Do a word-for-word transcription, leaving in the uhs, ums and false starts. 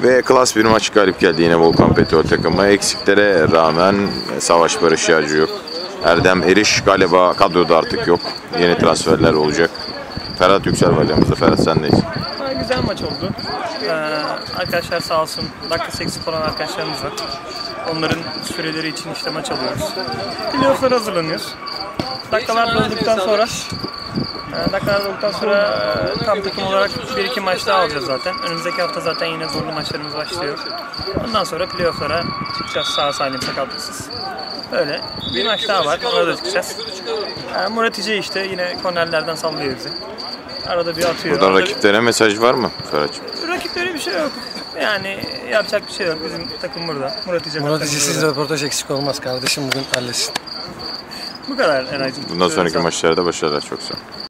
Ve klas bir maç galip geldi yine Volkan Petrol takımı. Eksiklere rağmen Savaş Barış Yağcı yok. Erdem Eriş galiba kadroda artık yok. Yeni transferler olacak. Ferhat Yüksel var yanımızda. Ferhat sendeyiz. Güzel maç oldu. Ee, arkadaşlar sağ olsun. Dakikası eksik olan arkadaşlarımız var. Onların süreleri için işte maç alıyoruz. Playoff'lara hazırlanıyoruz. Dakikalar dolduktan sonra e, dakikalar dolduktan sonra e, tam takım olarak bir iki maç daha alacağız zaten. Önümüzdeki hafta zaten yine zorlu maçlarımız başlıyor. Ondan sonra playoff'lara çıkacağız sağ salim sakatlıksız. Böyle bir maç daha var. Ona da çıkacağız. E, Murat İce işte yine kornerlerden sallıyor bizi. Arada bir atıyor. Buradan Arada rakiplere bir... mesaj var mı Ferhat'cığım? Rakiplere bir şey yok. Yani yapacak bir şey yok. Bizim takım burada. Murat İce Murat İce'siz röportaj eksik olmaz kardeşim, bugün halletsin. Bu kadar Eray'cığım. Bundan sonraki maçlarda başarılar, çok sağ ol.